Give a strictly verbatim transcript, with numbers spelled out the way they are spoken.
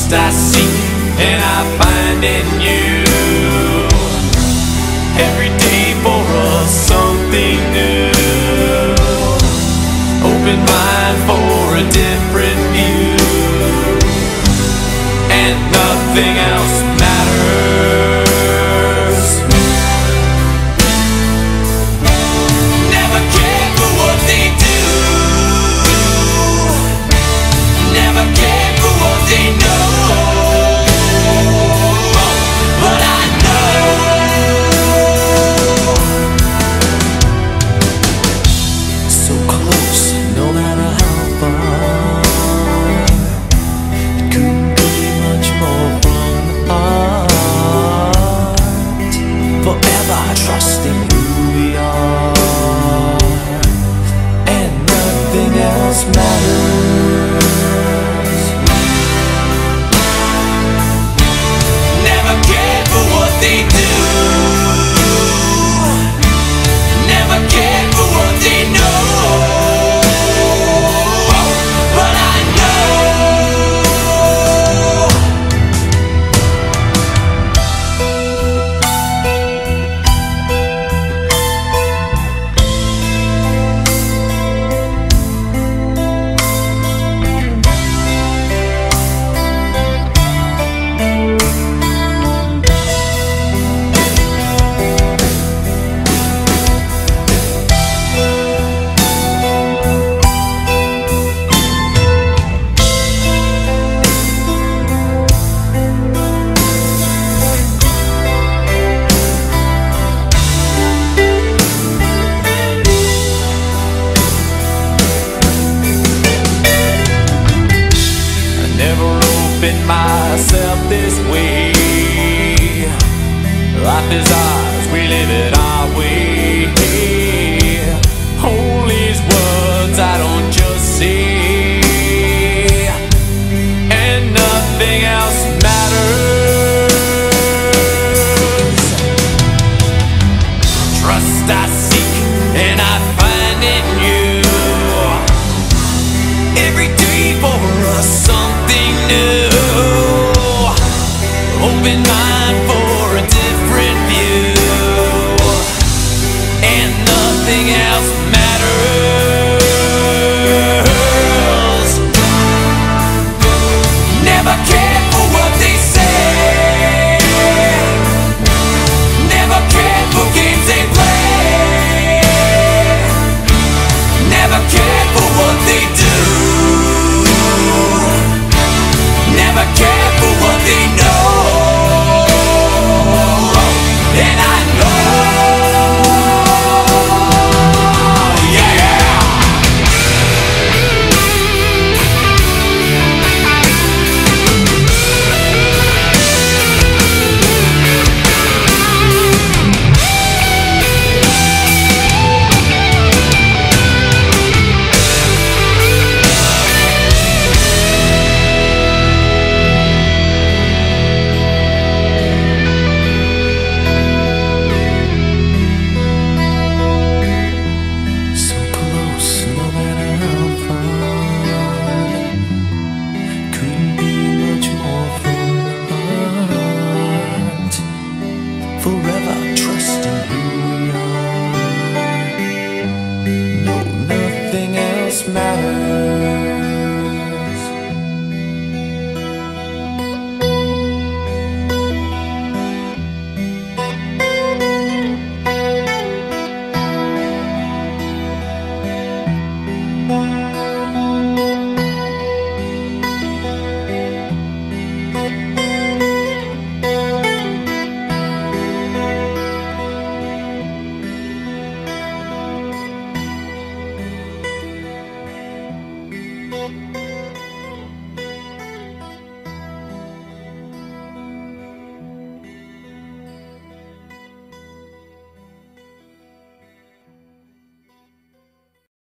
Trust I seek and I find in you. Every day for us something new. Open mind for a different view, and nothing else matters. Never cared for what they do. Never cared for what they know. But I know so close, no matter how far. It couldn't be much more from the heart. Forever trusting who we are, and nothing else matters. Never cared for what they do. Never cared for what they know. But I know myself this way. Life is ours, we live it our way. All these words I don't just say, and nothing else matters. Trust I seek and I find in you. Every day for us something new. Open mind for a different view, and nothing else matters. Never cared for what they say. Never cared for games they play. Never cared for what they do. Never cared for what they know. And I forever trusting who we are. No, nothing else matters. Thank you.